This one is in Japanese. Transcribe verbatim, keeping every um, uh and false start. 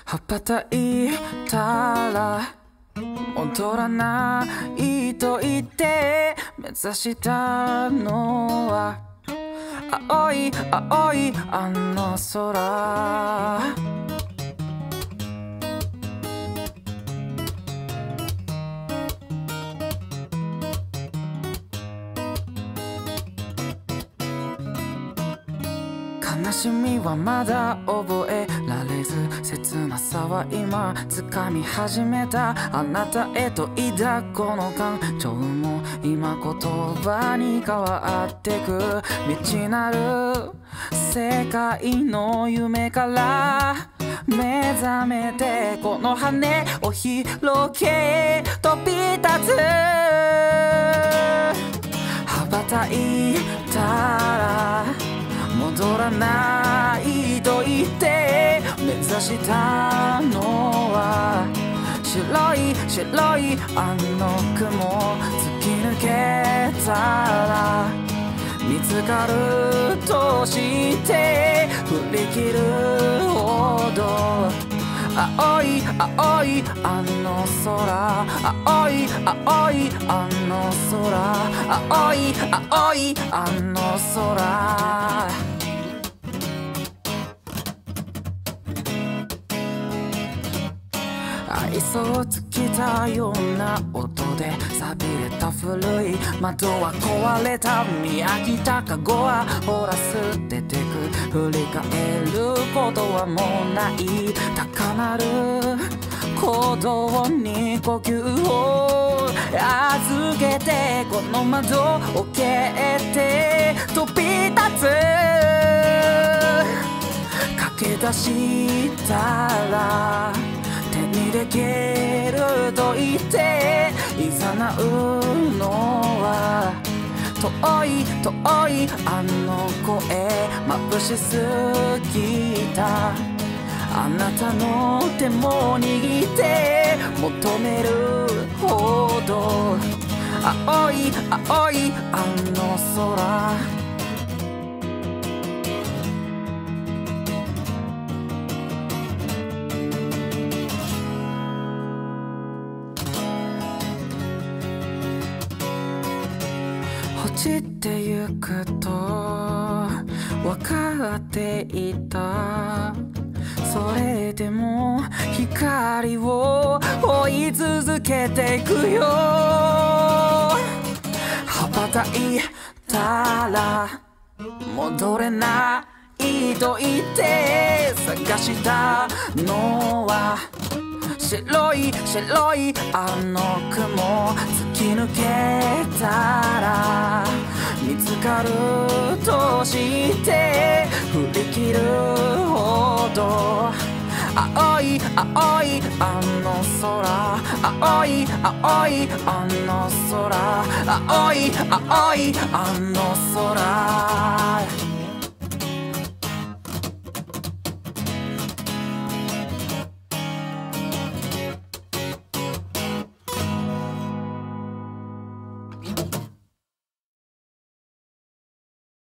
羽ばたいたら戻らないと言って目指したのは青い青いあの空。悲しみはまだ覚えられず、切なさは今掴み始めた。あなたへと抱くこの感情も今言葉に変わってく。未知なる世界の夢から目覚めて、この羽を広げ飛び立つ。羽ばたいたら戻らないと言って目指したのは白い白いあの雲。突き抜けたら見つかるとして振り切るほど青い青いあの空。青い青いあの空。青い青いあの空。愛想尽きたような音で錆びれた古い窓は壊れた。見飽きたカゴはほら捨ててく。振り返ることはもうない。高鳴る鼓動に呼吸を預けて、この窓を蹴って飛び立つ。駆け出したら手にできると言って誘うのは遠い遠いあの声。眩しすぎたあなたの手も握って求めるほど青い青いあの空。落ちてゆくと分かっていた。それでも光を追い続けていくよ。羽ばたいたら戻れないと言って探したのは白い白いあの雲。突き抜けたら見つかるとして振り切るほど青い青いあの空。青い青いあの空。青い青いあの空。